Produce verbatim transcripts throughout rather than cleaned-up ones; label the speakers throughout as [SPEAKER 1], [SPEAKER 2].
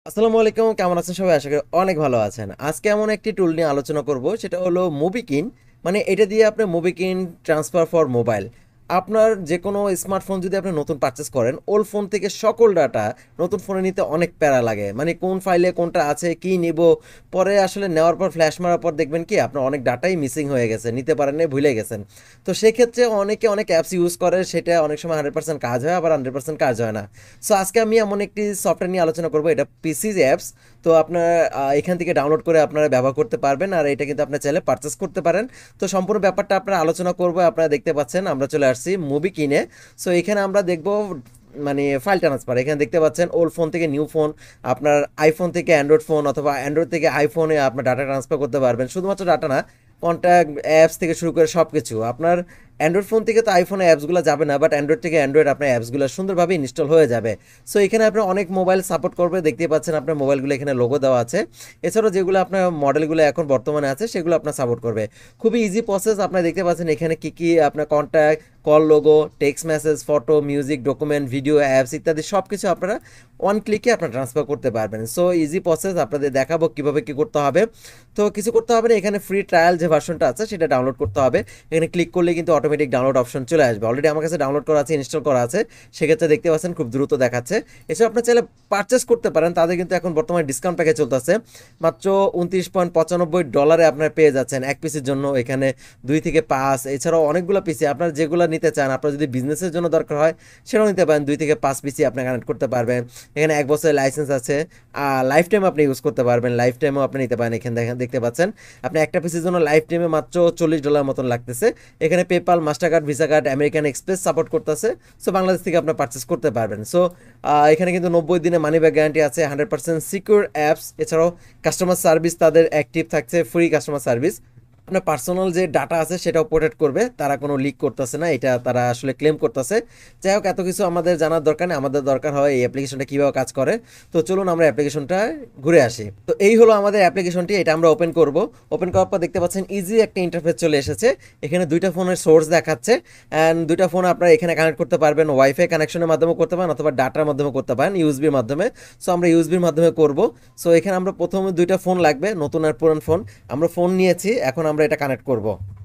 [SPEAKER 1] আসসালামু আলাইকুম, কেমন আছেন সবাই? আশা করি অনেক ভালো আছেন। আজকে এমন একটি টুল নিয়ে আলোচনা করব, সেটা হলো মোবিকিন। মানে এটা দিয়ে আপনি মোবিকিন ট্রান্সফার ফর মোবাইল, আপনার যে কোনো স্মার্টফোন যদি আপনি নতুন পারচেস করেন, ওল্ড ফোন থেকে সকল ডাটা নতুন ফোনে নিতে অনেক প্যারা লাগে। মানে কোন ফাইলে কোনটা আছে, কি নিব, পরে আসলে নেওয়ার পর ফ্ল্যাশ মারার পর দেখবেন কি আপনার অনেক ডাটাই মিসিং হয়ে গেছে, নিতে পারেন না, ভুলে গেছেন। তো সেক্ষেত্রে অনেকে অনেক অ্যাপস ইউজ করে, সেটা অনেক সময় হান্ড্রেড পার্সেন্ট কাজ হয়, আবার হান্ড্রেড পার্সেন্ট কাজ হয় না। সো আজকে আমি এমন একটি সফটওয়্যার নিয়ে আলোচনা করবো, এটা পিসি অ্যাপস। তো আপনারা আহ, এখান থেকে ডাউনলোড করে আপনারা ব্যবহার করতে পারবেন, আর এটা কিন্তু আপনার চাইলে পারচেস করতে পারেন। তো সম্পূর্ণ ব্যাপারটা আপনারা আলোচনা করবো। আপনারা দেখতে পাচ্ছেন আমরা চলে আসছি মুভি কিনে। সো এখানে আমরা দেখবো মানে ফাইল ট্রান্সফার। এখানে দেখতে পাচ্ছেন ওল্ড ফোন থেকে নিউ ফোন, আপনার আইফোন থেকে অ্যান্ড্রয়েড ফোন অথবা অ্যান্ড্রয়েড থেকে আইফোনে আপনার ডাটা ট্রান্সফার করতে পারবেন। শুধুমাত্র ডাটা না, কন্ট্যাক্ট, অ্যাপস থেকে শুরু করে সব কিছু। আপনার অ্যান্ড্রয়েড ফোন থেকে তো আইফোনে অ্যাপসগুলো যাবে না, বাট অ্যান্ড্রয়েড থেকে অ্যান্ড্রয়েড আপনার অ্যাপসগুলো সুন্দরভাবে ইনস্টল হয়ে যাবে। সো এখানে আপনার অনেক মোবাইল সাপোর্ট করবে, দেখতে পাচ্ছেন আপনার মোবাইলগুলো এখানে লোগো দেওয়া আছে। এছাড়াও যেগুলো আপনার মডেলগুলো এখন বর্তমানে আছে সেগুলো আপনার সাপোর্ট করবে। খুবই ইজি প্রসেস। আপনারা দেখতে পাচ্ছেন এখানে কী কী আপনার contact, call logs, text message, photo, music, document, video, apps ইত্যাদি সব কিছু আপনারা ওয়ান ক্লিকে আপনার ট্রান্সফার করতে পারবেন। সো ইজি প্রসেস, আপনাদের দেখাবো কীভাবে কী করতে হবে। তো কিছু করতে হবে না, এখানে ফ্রি ট্রায়াল যে ভার্সনটা আছে সেটা ডাউনলোড করতে হবে। এখানে ক্লিক করলে কিন্তু অটোমেটিক ডাউনলোড অপশন চলে আসবে। অলরেডি আমার কাছে ডাউনলোড করা আছে, ইনস্টল করা আছে, সেক্ষেত্রে দেখতে পাচ্ছেন খুব দ্রুত দেখাচ্ছে। এছাড়া আপনি চাইলে পারচেস করতে পারেন, তাদের কিন্তু এখন বর্তমানে ডিসকাউন্ট প্যাকেজ চলতেছে। মাত্র উনত্রিশ পয়েন্ট পঁচানব্বই ডলারে আপনার পেয়ে যাচ্ছেন এক পিসির জন্য। এখানে দুই থেকে পাঁচ, এছাড়াও অনেকগুলো পিসি আপনার যেগুলো নিতে চান, আপনার যদি বিজনেসের জন্য দরকার হয় সেটাও নিতে পারেন। দুই থেকে পাঁচ পিসি আপনি কানেক্ট করতে পারবেন। এখানে এক বছরের লাইসেন্স আছে, লাইফ টাইম আপনি ইউজ করতে পারবেন, লাইফ টাইমও আপনি নিতে পারেন। এখানে দেখেন, দেখতে পাচ্ছেন আপনি একটা পিসির জন্য লাইফ টাইমে মাত্র চল্লিশ ডলার মতন লাগতেছে। এখানে PayPal, master card, visa card, American express support করতেছে। সো বাংলাদেশ থেকে আপনার পারচেস করতে পারবেন। সো এখানে কিন্তু নব্বই দিনে মানি ব্যাক গ্যারান্টি আছে, হান্ড্রেড পার্সেন্ট সিকিউর অ্যাপস। এছাড়াও কাস্টমার সার্ভিস তাদের অ্যাক্টিভ থাকছে, ফ্রি কাস্টমার সার্ভিস। আপনার পার্সোনাল যে ডাটা আছে সেটাও প্রোটেক্ট করবে, তারা কোনো লিক করতেছে না, এটা তারা আসলে ক্লেম করতেছে। যাই হোক, এত কিছু আমাদের জানার দরকার নেই, আমাদের দরকার হয় এই অ্যাপ্লিকেশনটা কীভাবে কাজ করে। তো চলুন আমরা অ্যাপ্লিকেশনটা ঘুরে আসি। তো এই হলো আমাদের অ্যাপ্লিকেশনটি, এটা আমরা ওপেন করব। ওপেন করার পর দেখতে পাচ্ছেন ইজি একটা ইন্টারফেস চলে এসেছে। এখানে দুইটা ফোনের সোর্স দেখাচ্ছে, অ্যান্ড দুইটা ফোন আপনারা এখানে কানেক্ট করতে পারবেন। ওয়াইফাই কানেকশনের মাধ্যমে করতে পারেন অথবা ডাটার মাধ্যমে করতে পারেন, ইউএসবির মাধ্যমে। সো আমরা ইউএসবির মাধ্যমে করব। সো এখানে আমরা প্রথমে দুইটা ফোন লাগবে, নতুন আর পুরান ফোন। আমরা ফোন নিয়েছি, এখন আমরা এটা কানেক্ট করব।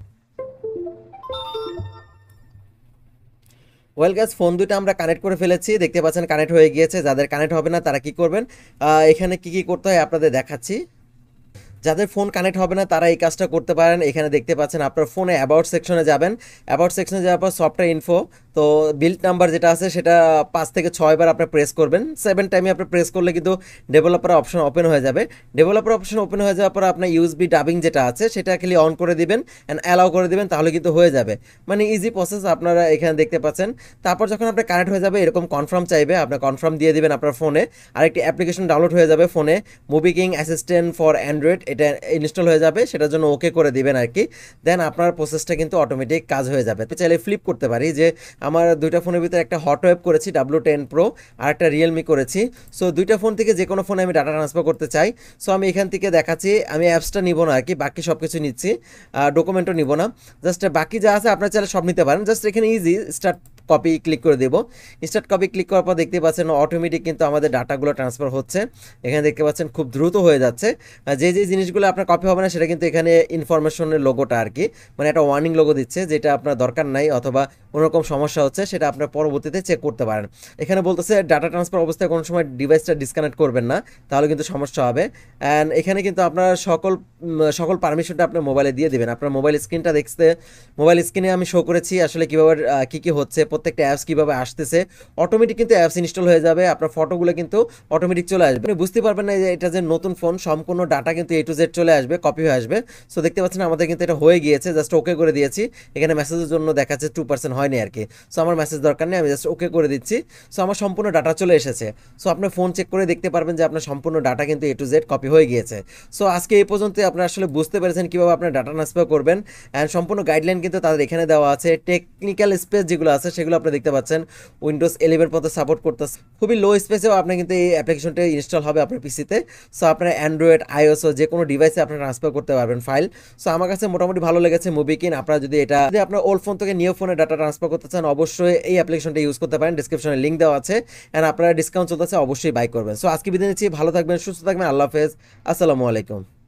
[SPEAKER 1] ওয়েল গাইস, ফোন দুটো আমরা কানেক্ট করে ফেলেছি, দেখতে পাচ্ছেন কানেক্ট হয়ে গিয়েছে। যাদের কানেক্ট হবে না তারা কি করবেন, আহ, এখানে কি কি করতে হয় আপনাদের দেখাচ্ছি। যাদের ফোন কানেক্ট হবে না তারা এই কাজটা করতে পারেন। এখানে দেখতে পাচ্ছেন আপনার ফোনে অ্যাবাউট সেকশনে যাবেন। অ্যাবাউট সেকশনে যাওয়ার পর সফটওয়্যার ইনফো, তো বিল্ড নাম্বার যেটা আছে সেটা পাঁচ থেকে ছয়বার আপনি প্রেস করবেন। সেভেন টাইমে আপনি প্রেস করলে কিন্তু ডেভেলপার অপশন ওপেন হয়ে যাবে। ডেভেলপার অপশন ওপেন হয়ে যাওয়ার পর আপনার ইউএসবি ডাবিং যেটা আছে সেটা খালি অন করে দিবেন অ্যান্ড অ্যালাউ করে দিবেন, তাহলে কিন্তু হয়ে যাবে। মানে ইজি প্রসেস, আপনারা এখানে দেখতে পাচ্ছেন। তারপর যখন আপনার কানেক্ট হয়ে যাবে এরকম কনফার্ম চাইবে, আপনার কনফার্ম দিয়ে দিবেন আপনার ফোনে। আরেকটি অ্যাপ্লিকেশন ডাউনলোড হয়ে যাবে ফোনে, মুভিকিং অ্যাসিস্ট্যান্ট ফর অ্যান্ড্রয়েড, এটা ইনস্টল হয়ে যাবে, সেটার জন্য ওকে করে দিবেন আর কি। দেন আপনার প্রসেসটা কিন্তু অটোমেটিক কাজ হয়ে যাবে। তো চাইলে ফ্লিপ করতে পারি যে আমার দুইটা ফোনের ভিতরে একটা হট ওয়েব করেছি ডাব্লিউ টেন প্রো, আর একটা রিয়েলমি করেছি। সো দুইটা ফোন থেকে যে কোনো ফোনে আমি ডাটা ট্রান্সফার করতে চাই। সো আমি এখান থেকে দেখাচ্ছি, আমি অ্যাপসটা নিব না আর কি, বাকি সব কিছু নিচ্ছি, ডকুমেন্টও নিব না। জাস্ট বাকি যা আছে আপনার চাইলে সব নিতে পারেন। জাস্ট এখানে ইজি স্টার্ট কপি ক্লিক করে দেবো। স্টার্ট কপি ক্লিক করার পর দেখতে পাচ্ছেন অটোমেটিক কিন্তু আমাদের ডাটাগুলো ট্রান্সফার হচ্ছে। এখানে দেখতে পাচ্ছেন খুব দ্রুত হয়ে যাচ্ছে। যে যে জিনিসগুলো আপনার কপি হবে না সেটা কিন্তু এখানে ইনফরমেশনের লোগোটা আর কি, মানে একটা ওয়ার্নিং লোগো দিচ্ছে, যেটা আপনার দরকার নাই অথবা কোনোরকম সমস্যা হচ্ছে সেটা আপনার পরবর্তীতে চেক করতে পারেন। এখানে বলতেছে ডাটা ট্রান্সফার অবস্থায় কোনো সময় ডিভাইসটা ডিসকানেক্ট করবেন না, তাহলে কিন্তু সমস্যা হবে। অ্যান্ড এখানে কিন্তু আপনার সকল সকল পারমিশনটা আপনার মোবাইলে দিয়ে দেবেন। আপনার মোবাইল স্ক্রিনটা দেখতে, মোবাইল স্ক্রিনে আমি শো করেছি আসলে কীভাবে কী কী হচ্ছে, প্রত্যেকটা অ্যাপস কীভাবে আসতেছে। অটোমেটিক কিন্তু অ্যাপস ইনস্টল হয়ে যাবে, আপনার ফটোগুলো কিন্তু অটোমেটিক চলে আসবে। আপনি বুঝতে পারবেন না যে এটা যে নতুন ফোন, সম্পূর্ণ ডাটা কিন্তু এ টু জেড চলে আসবে, কপি হয়ে আসবে। সো দেখতে পাচ্ছেন আমাদের কিন্তু এটা হয়ে গিয়েছে, জাস্ট ওকে করে দিয়েছি। এখানে মেসেজের জন্য দেখাচ্ছে টু পার্সেন্ট হয়নি আর কি। সো আমার মেসেজ দরকার নেই, আমি জাস্ট ওকে করে দিচ্ছি। সো আমার সম্পূর্ণ ডাটা চলে এসেছে। সো আপনার ফোন চেক করে দেখতে পারবেন যে আপনার সম্পূর্ণ ডাটা কিন্তু এ টু জেড কপি হয়ে গিয়েছে। সো আজকে এই পর্যন্ত আপনারা আসলে বুঝতে পেরেছেন কীভাবে আপনার ডাটা ট্রান্সফার করবেন। অ্যান্ড সম্পূর্ণ গাইডলাইন কিন্তু তাদের এখানে দেওয়া আছে। টেকনিক্যাল স্পেস যেগুলো আছে সেগুলো আপনি দেখতে পাচ্ছেন উইন্ডোজ ইলেভেন পর্যন্ত সাপোর্ট করতেছে। খুবই লো স্পেসেও আপনার কিন্তু এই অ্যাপ্লিকেশনটা ইনস্টল হবে আপনার পিসিতে। সো আপনার অ্যান্ড্রয়েড, আইওএস যে কোনো ডিভাইসে আপনি ট্রান্সফার করতে পারবেন ফাইল। সো আমার কাছে মোটামুটি ভালো লেগেছে মুভিকিন। আপনারা যদি এটা যদি আপনার ওল্ড ফোন থেকে নিউ ফোনে ডাটা ট্রান্সফার ট্রান্সফার করতে চান অবশ্যই এই অ্যাপ্লিকেশনটা ইউজ করতে পারেন, ডিসক্রিপশনে লিঙ্ক দেওয়া আছে, অ্যান্ড আপনারা ডিসকাউন্ট চলতেছে অবশ্যই বাই করবেন। সো আজকে বিদায় নিচ্ছি, ভালো থাকবেন, সুস্থ থাকবেন, আল্লাহ হাফেজ, আসসালামু আলাইকুম।